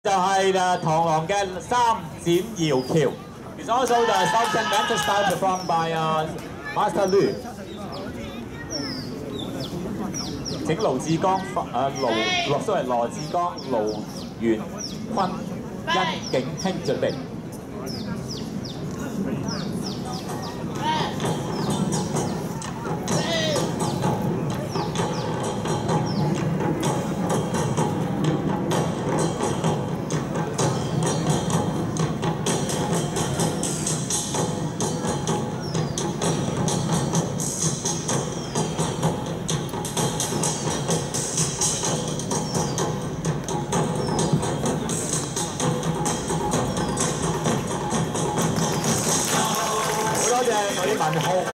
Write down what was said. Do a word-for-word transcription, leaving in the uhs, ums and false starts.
就係誒螳螂嘅三剪搖橋。It's also the South Mental style performed by uh, Master Lu。請盧志剛、誒盧，sorry羅志剛、盧元坤、殷景興準備。